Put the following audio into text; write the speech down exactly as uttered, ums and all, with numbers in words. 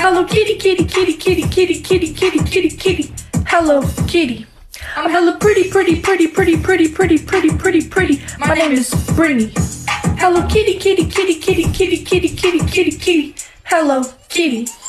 Hello kitty, kitty, kitty, kitty, kitty, kitty, kitty, kitty, kitty. Hello kitty. I'm hella pretty, pretty, pretty, pretty, pretty, pretty, pretty, pretty, pretty. My name is Brittany. Hello kitty, kitty, kitty, kitty, kitty, kitty, kitty, kitty, kitty. Hello kitty.